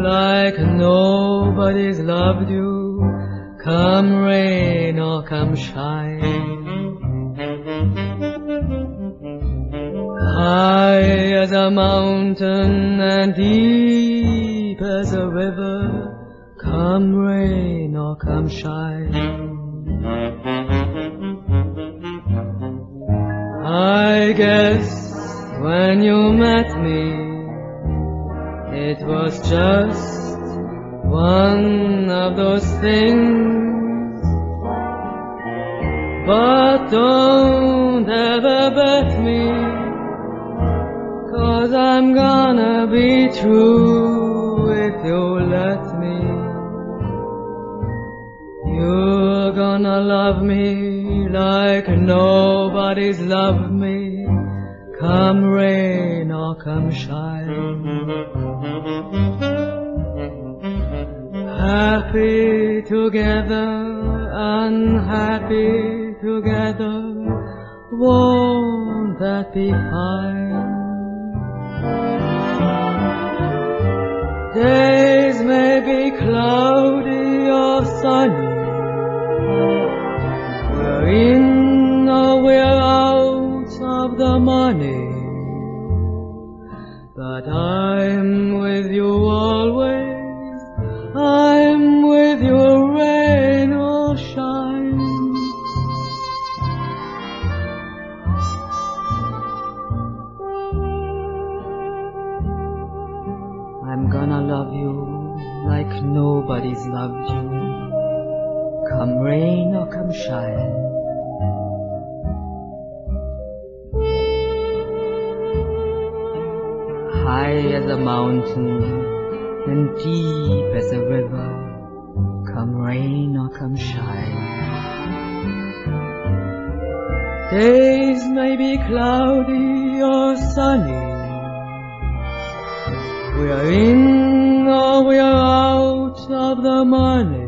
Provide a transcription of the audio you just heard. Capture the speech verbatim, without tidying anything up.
like nobody's loved you, come rain or come shine. High as a mountain and deep as a river, come rain or come shine. I guess when you met me, it was just one of those things. But don't ever bet me, 'cause I'm gonna be true if you let me. You're gonna love me like nobody's loved me, come rain or come shine. Happy together, unhappy together, won't that be fine? Days may be cloudy or sunny, we're in or we're out of the money, but I'm with you always, I'm with you rain or shine. I'm gonna love you like nobody's loved you, come rain or come shine. High as a mountain and deep as a river, come rain or come shine. Days may be cloudy or sunny, we are in or we are out of the money,